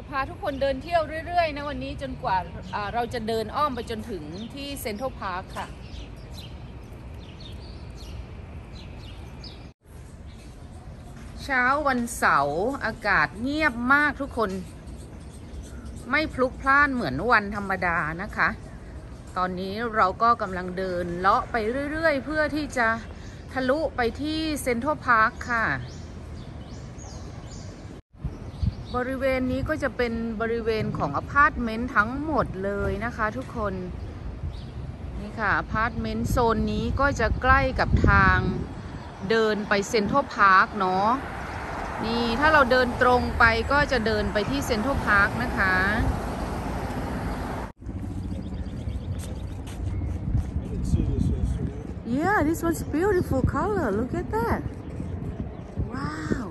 พาทุกคนเดินเที่ยวเรื่อยๆนะวันนี้จนกว่าเราจะเดินอ้อมไปจนถึงที่เซ็นทรัลพาร์คค่ะเช้าวันเสาร์อากาศเงียบมากทุกคนไม่พลุกพล่านเหมือนวันธรรมดานะคะตอนนี้เราก็กำลังเดินเลาะไปเรื่อยๆเพื่อที่จะทะลุไปที่เซ็นทรัลพาร์คค่ะบริเวณนี้ก็จะเป็นบริเวณของอพาร์ตเมนต์ทั้งหมดเลยนะคะทุกคนนี่ค่ะอพาร์ตเมนต์โซนนี้ก็จะใกล้กับทางเดินไปเซ็นทรัลพาร์คเนาะนี่ถ้าเราเดินตรงไปก็จะเดินไปที่เซ็นทรัลพาร์คนะคะ Yeah, this one's beautiful color. Look at that. Wow.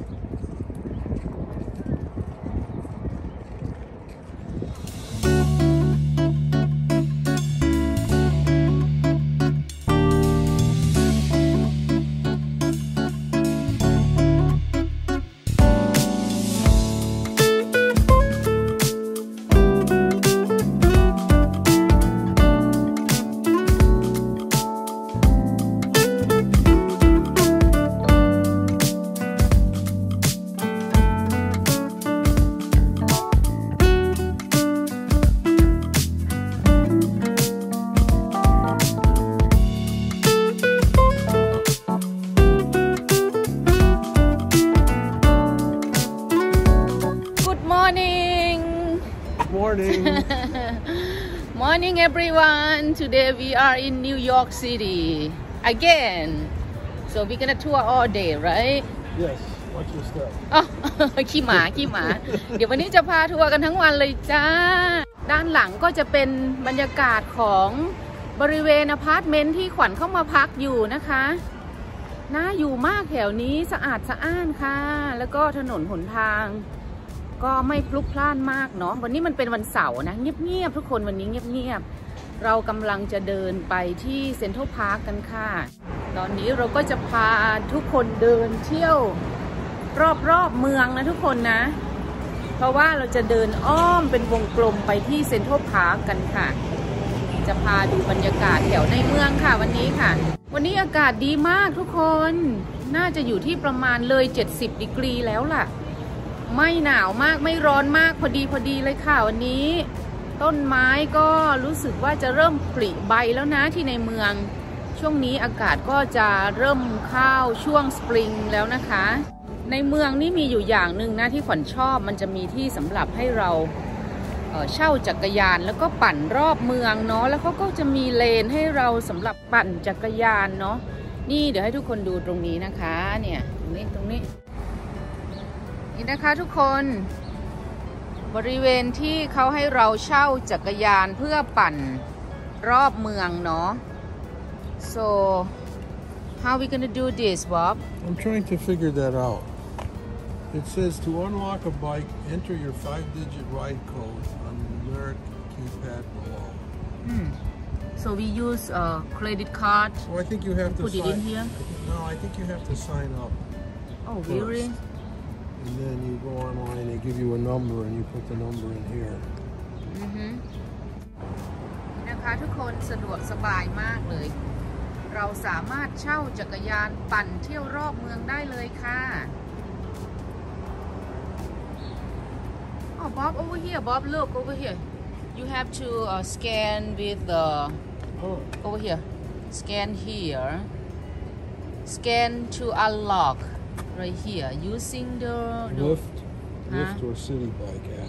Morning. Morning everyone. Today we are in New York City again. So we're gonna tour all day, right? Yes. Watch your step. อ๋อ ขี้หมาเดี๋ยววันนี้จะพาทัวร์กันทั้งวันเลยจ้าด้านหลังก็จะเป็นบรรยากาศของบริเวณอพาร์ตเมนต์ที่ขวัญเข้ามาพักอยู่นะคะน่าอยู่มากแถวนี้สะอาดสะอ้านค่ะแล้วก็ถนนหนทางก็ไม่พลุกพล่านมากเนาะวันนี้มันเป็นวันเสาร์นะเงียบๆทุกคนวันนี้เงียบๆเรากำลังจะเดินไปที่เซ็นทรัลพาร์คกันค่ะตอนนี้เราก็จะพาทุกคนเดินเที่ยวรอบเมืองนะทุกคนนะเพราะว่าเราจะเดินอ้อมเป็นวงกลมไปที่เซ็นทรัลพาร์คกันค่ะจะพาดูบรรยากาศแถวในเมืองค่ะวันนี้ค่ะวันนี้อากาศดีมากทุกคนน่าจะอยู่ที่ประมาณเลย70ดีกรีแล้วล่ะไม่หนาวมากไม่ร้อนมากพอดีเลยค่ะวันนี้ต้นไม้ก็รู้สึกว่าจะเริ่มผลิใบแล้วนะที่ในเมืองช่วงนี้อากาศก็จะเริ่มเข้าช่วงสปริงแล้วนะคะในเมืองนี่มีอยู่อย่างหนึ่งนะที่ขวัญชอบมันจะมีที่สำหรับให้เราเช่าจักรยานแล้วก็ปั่นรอบเมืองเนาะแล้วเขาก็จะมีเลนให้เราสำหรับปั่นจักรยานเนาะนี่เดี๋ยวให้ทุกคนดูตรงนี้นะคะเนี่ยตรงนี้นี่นะคะทุกคนบริเวณที่เขาให้เราเช่าจักรยานเพื่อปั่นรอบเมืองเนาะ so how we gonna do this Bob I'm trying to figure that out. It says to unlock a bike, enter your 5-digit ride code on the numeric keypad below. So we use a credit card. Well, I think you have to put it in here. No, I think you have to sign up. Oh, really? And then you go online, they give you a number and you put the number in here. นะคะทุกคนสะดวกสบายมากเลยเราสามารถเช่าจักรยานปั่นเที่ยวรอบเมืองได้เลยค่ะ Oh Bob over here Bob look over here you have to scan with the over here scan here scan to unlock right here using the lift or city bike app.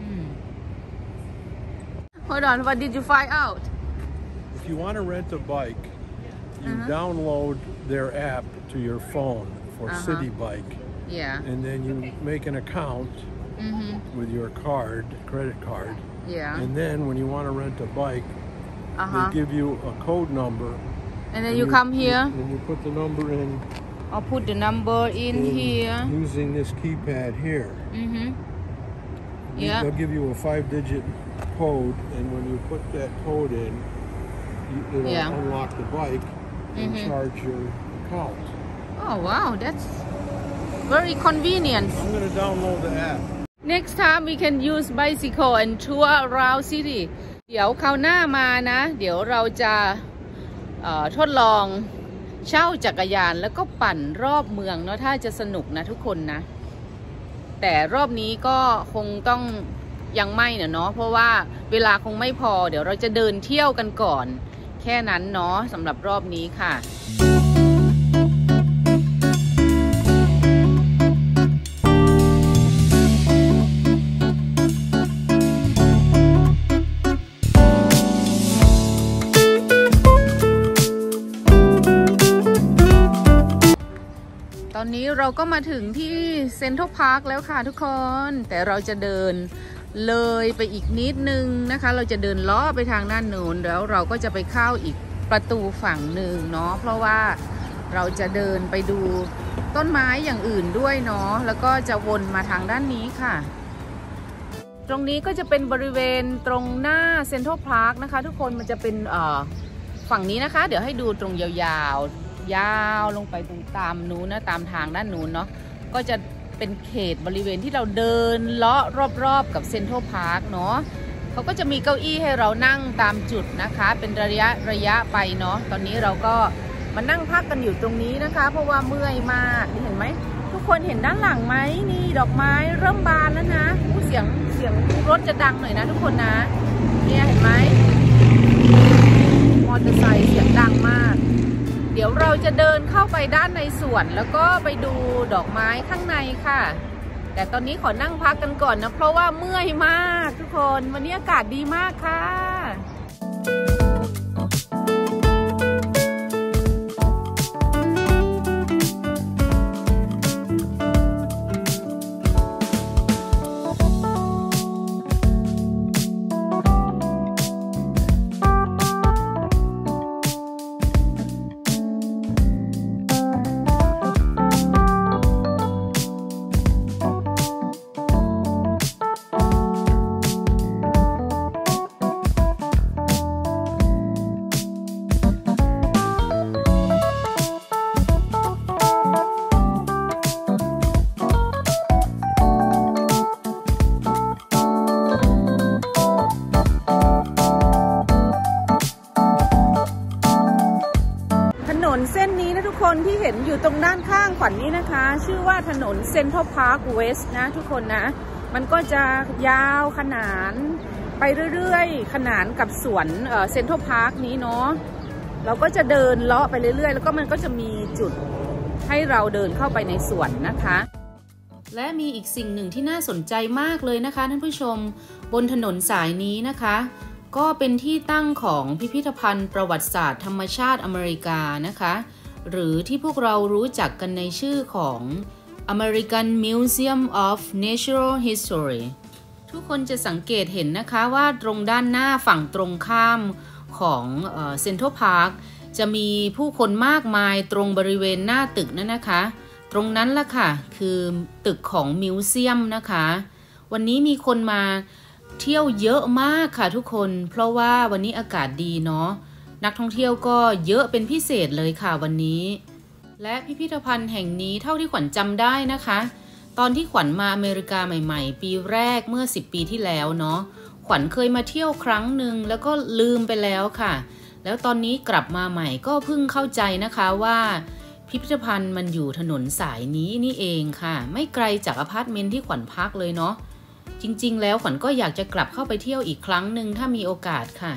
Hold on, what did you find out? If you want to rent a bike, you download their app to your phone for City Bike. Yeah. And then you make an account with your credit card. Yeah. And then when you want to rent a bike, they give you a code number. And then you come here. And you put the number in. I'll put the number in here. Using this keypad here. Yeah. They'll give you a 5-digit code, and when you put that code in, it'll unlock the bike and charge your account. Oh wow, that's very convenient. I'm going to download the app. Next time we can use bicycle and tour around city เดี๋ยวคราวหน้ามานะเดี๋ยวเราจะทดลองเช่าจักรยานแล้วก็ปั่นรอบเมืองเนาะถ้าจะสนุกนะทุกคนนะแต่รอบนี้ก็คงต้องยังไม่เนาะเพราะว่าเวลาคงไม่พอเดี๋ยวเราจะเดินเที่ยวกันก่อนแค่นั้นเนาะสำหรับรอบนี้ค่ะตอนนี้เราก็มาถึงที่เซ็นทรัลพาร์คแล้วค่ะทุกคนแต่เราจะเดินเลยไปอีกนิดนึงนะคะเราจะเดินล้อไปทางด้านโน้นแล้วเราก็จะไปเข้าอีกประตูฝั่งหนึ่งเนาะเพราะว่าเราจะเดินไปดูต้นไม้อย่างอื่นด้วยเนาะแล้วก็จะวนมาทางด้านนี้ค่ะตรงนี้ก็จะเป็นบริเวณตรงหน้าเซ็นทรัลพาร์คนะคะทุกคนมันจะเป็นฝั่งนี้นะคะเดี๋ยวให้ดูตรงยาวลงไปตรงตามนู้นนะตามทางด้านนู้นเนาะก็จะเป็นเขตบริเวณที่เราเดินเลาะรอบๆกับเซ็นทรัลพาร์คเนาะเขาก็จะมีเก้าอี้ให้เรานั่งตามจุดนะคะเป็นระยะไปเนาะตอนนี้เราก็มานั่งพักกันอยู่ตรงนี้นะคะเพราะว่าเมื่อยมากนี่เห็นไหมทุกคนเห็นด้านหลังไหมนี่ดอกไม้เริ่มบานแล้วนะเสียงรถจะดังหน่อยนะทุกคนนะเนี่ยเห็นไหมมอเตอร์ไซค์เสียงดังมากเดี๋ยวเราจะเดินเข้าไปด้านในสวนแล้วก็ไปดูดอกไม้ข้างในค่ะแต่ตอนนี้ขอนั่งพักกันก่อนนะเพราะว่าเมื่อยมากทุกคนวันนี้อากาศดีมากค่ะเส้นนี้นะทุกคนที่เห็นอยู่ตรงด้านข้างขวัญนี้นะคะชื่อว่าถนนเซ็นทรัลพาร์คเวสต์นะทุกคนนะมันก็จะยาวขนานไปเรื่อยๆขนานกับสวนเซ็นทรัลพาร์คนี้เนาะเราก็จะเดินเลาะไปเรื่อยๆแล้วก็มันก็จะมีจุดให้เราเดินเข้าไปในสวนนะคะและมีอีกสิ่งหนึ่งที่น่าสนใจมากเลยนะคะท่านผู้ชมบนถนนสายนี้นะคะก็เป็นที่ตั้งของพิพิธภัณฑ์ประวัติศาสตร์ธรรมชาติอเมริกานะคะหรือที่พวกเรารู้จักกันในชื่อของ American Museum of Natural History ทุกคนจะสังเกตเห็นนะคะว่าตรงด้านหน้าฝั่งตรงข้ามของเซ็นทรัลพาร์คจะมีผู้คนมากมายตรงบริเวณหน้าตึกนั่นนะคะตรงนั้นล่ะค่ะคือตึกของมิวเซียมนะคะวันนี้มีคนมาเที่ยวเยอะมากค่ะทุกคนเพราะว่าวันนี้อากาศดีเนาะนักท่องเที่ยวก็เยอะเป็นพิเศษเลยค่ะวันนี้และพิพิธภัณฑ์แห่งนี้เท่าที่ขวัญจำได้นะคะตอนที่ขวัญมาอเมริกาใหม่ๆปีแรกเมื่อ10 ปีที่แล้วเนาะขวัญเคยมาเที่ยวครั้งหนึ่งแล้วก็ลืมไปแล้วค่ะแล้วตอนนี้กลับมาใหม่ก็เพิ่งเข้าใจนะคะว่าพิพิธภัณฑ์มันอยู่ถนนสายนี้นี่เองค่ะไม่ไกลจากอพาร์ตเมนต์ที่ขวัญพักเลยเนาะจริงๆแล้วขวัญก็อยากจะกลับเข้าไปเที่ยวอีกครั้งหนึ่งถ้ามีโอกาสค่ะ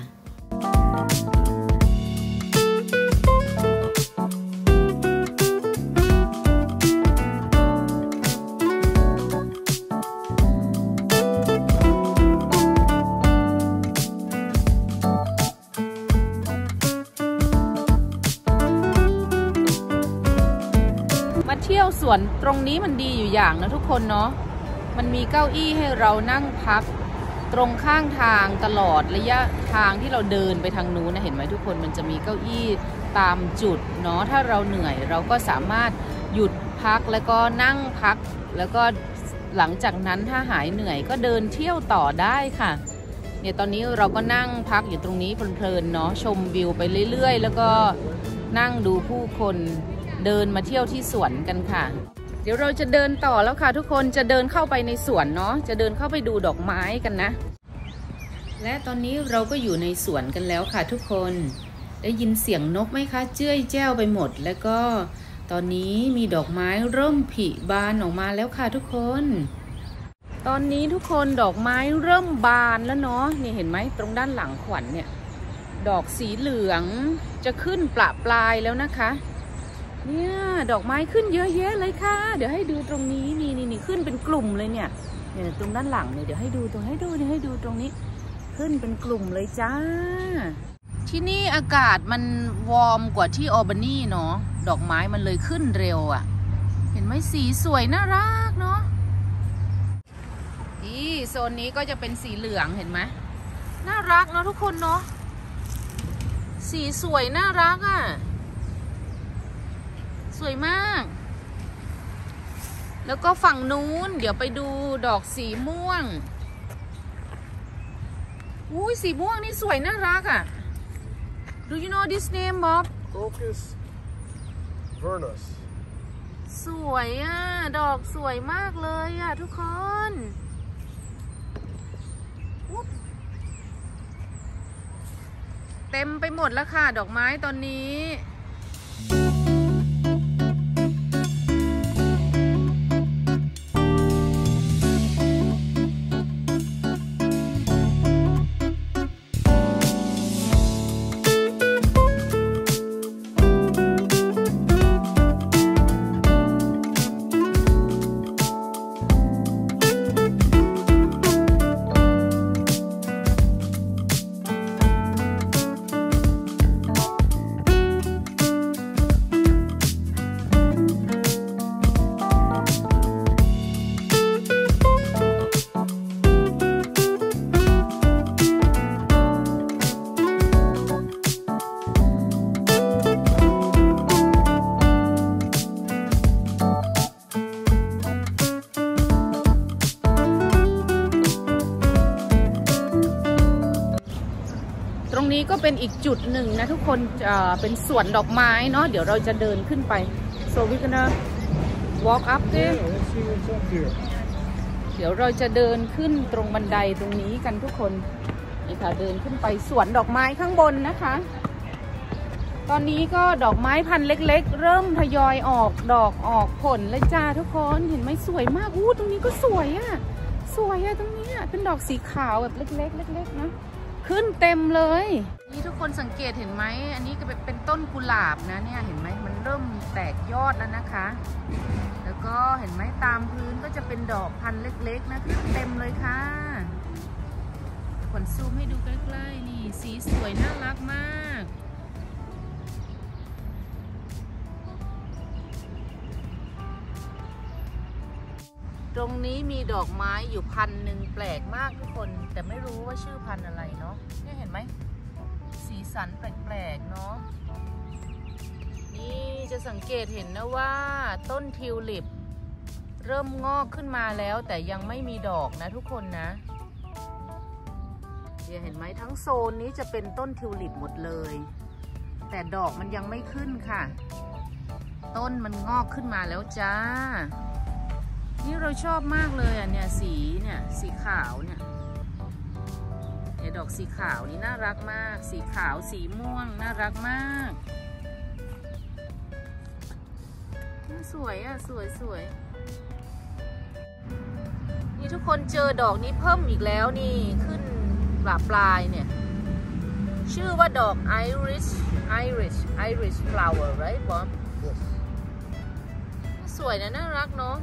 มาเที่ยวสวนตรงนี้มันดีอยู่อย่างนะทุกคนเนาะมันมีเก้าอี้ให้เรานั่งพักตรงข้างทางตลอดระยะทางที่เราเดินไปทางนู้นนะเห็นไหมทุกคนมันจะมีเก้าอี้ตามจุดเนาะถ้าเราเหนื่อยเราก็สามารถหยุดพักแล้วก็นั่งพักแล้วก็หลังจากนั้นถ้าหายเหนื่อยก็เดินเที่ยวต่อได้ค่ะเนี่ยตอนนี้เราก็นั่งพักอยู่ตรงนี้เพลินๆเนาะชมวิวไปเรื่อยๆแล้วก็นั่งดูผู้คนเดินมาเที่ยวที่สวนกันค่ะเดี๋ยวเราจะเดินต่อแล้วค่ะทุกคนจะเดินเข้าไปในสวนเนาะจะเดินเข้าไปดูดอกไม้กันนะและตอนนี้เราก็อยู่ในสวนกันแล้วค่ะทุกคนได้ยินเสียงนกไหมคะเจ้ยแจ้วไปหมดแล้วก็ตอนนี้มีดอกไม้เริ่มผลิบานออกมาแล้วค่ะทุกคนตอนนี้ทุกคนดอกไม้เริ่มบานแล้วเนาะนี่เห็นไหมตรงด้านหลังขวัญเนี่ยดอกสีเหลืองจะขึ้นประปลายแล้วนะคะเนี่ยดอกไม้ขึ้นเยอะแยะเลยค่ะเดี๋ยวให้ดูตรงนี้นี่ขึ้นเป็นกลุ่มเลยเนี่ยตรงด้านหลังเนี่ยเดี๋ยวให้ดูตรงนี้ขึ้นเป็นกลุ่มเลยจ้าที่นี่อากาศมันวอร์มกว่าที่อัลบานีเนาะดอกไม้มันเลยขึ้นเร็วอ่ะเห็นไหมสีสวยน่ารักเนาะนี่โซนนี้ก็จะเป็นสีเหลืองเห็นไหมน่ารักเนาะทุกคนเนาะสีสวยน่ารักอ่ะสวยมากแล้วก็ฝั่งนู้นเดี๋ยวไปดูดอกสีม่วงอุ้ยสีม่วงนี่สวยน่ารักอ่ะ Do you know this name Bob Crocus vernus สวยอ่ะดอกสวยมากเลยอ่ะทุกคนเต็มไปหมดแล้วค่ะดอกไม้ตอนนี้ตรงนี้ก็เป็นอีกจุดหนึ่งนะทุกคนเป็นสวนดอกไม้เนาะเดี๋ยวเราจะเดินขึ้นไป so we gonna walk up there เดี๋ยวเราจะเดินขึ้นตรงบันไดตรงนี้กันทุกคนนี่ค่ะเดินขึ้นไปสวนดอกไม้ข้างบนนะคะตอนนี้ก็ดอกไม้พันธุ์เล็กๆเริ่มทยอยออกดอกออกผลเลยจ้าทุกคนเห็นไหมสวยมากตรงนี้ก็สวยอ่ะตรงนี้เป็นดอกสีขาวแบบเล็กๆนะขึ้นเต็มเลยนี่ทุกคนสังเกตเห็นไหมอันนี้ก็เป็นต้นกุหลาบนะเนี่ยเห็นไหมมันเริ่มแตกยอดแล้วนะคะแล้วก็เห็นไหมตามพื้นก็จะเป็นดอกพันธุ์เล็กๆนะขึ้นเต็มเลยค่ะขวัญซูมให้ดูใกล้ๆนี่สีสวยน่ารักมากตรงนี้มีดอกไม้อยู่พันหนึ่งแปลกมากทุกคนแต่ไม่รู้ว่าชื่อพันธุ์อะไรเนาะนี่เห็นไหมสีสันแปลกๆเนาะนี่จะสังเกตเห็นนะว่าต้นทิวลิปเริ่มงอกขึ้นมาแล้วแต่ยังไม่มีดอกนะทุกคนนะเดี๋ยวเห็นไหมทั้งโซนนี้จะเป็นต้นทิวลิปหมดเลยแต่ดอกมันยังไม่ขึ้นค่ะต้นมันงอกขึ้นมาแล้วจ้านี่เราชอบมากเลยอ่ะเนี่ยสีขาวเนี่ยดอกสีขาวนี่น่ารักมากสีขาวสีม่วงน่ารักมากสวยอ่ะสวยนี่ทุกคนเจอดอกนี้เพิ่มอีกแล้วนี่ขึ้นปลายเนี่ยชื่อว่าดอก Irish flower right Bob สวยนะน่ารักเนาะ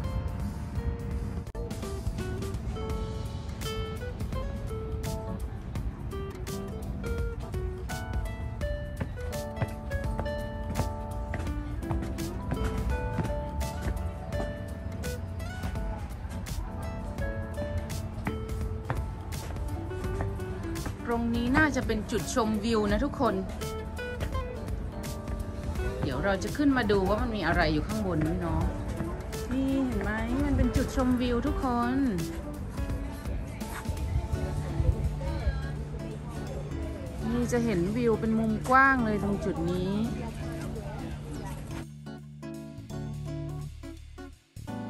ตรงนี้น่าจะเป็นจุดชมวิวนะทุกคนเดี๋ยวเราจะขึ้นมาดูว่ามันมีอะไรอยู่ข้างบนนี่เนาะนี่เห็นไหมมันเป็นจุดชมวิวทุกคนนี่จะเห็นวิวเป็นมุมกว้างเลยตรงจุดนี้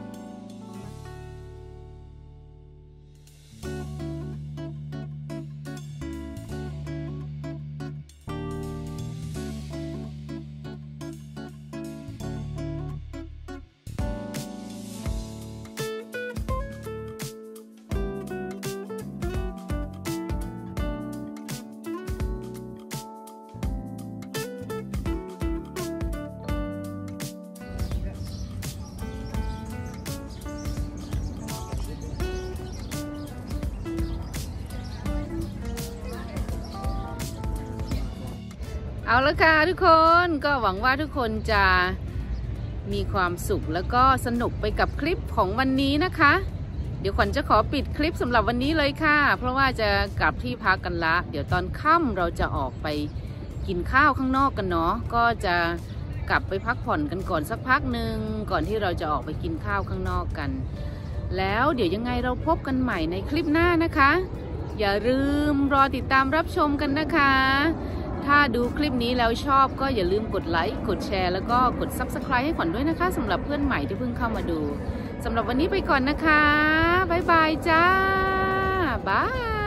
เอาละค่ะทุกคนก็หวังว่าทุกคนจะมีความสุขแล้วก็สนุกไปกับคลิปของวันนี้นะคะเดี๋ยวขวัญจะขอปิดคลิปสำหรับวันนี้เลยค่ะเพราะว่าจะกลับที่พักกันละเดี๋ยวตอนค่ำเราจะออกไปกินข้าวข้างนอกกันเนาะก็จะกลับไปพักผ่อนกันก่อนสักพักหนึ่งก่อนที่เราจะออกไปกินข้าวข้างนอกกันแล้วเดี๋ยวยังไงเราพบกันใหม่ในคลิปหน้านะคะอย่าลืมรอติดตามรับชมกันนะคะถ้าดูคลิปนี้แล้วชอบก็อย่าลืมกดไลค์กดแชร์แล้วก็กด Subscribe ให้ขวัญด้วยนะคะสำหรับเพื่อนใหม่ที่เพิ่งเข้ามาดูสำหรับวันนี้ไปก่อนนะคะบ๊ายบายจ้าบาย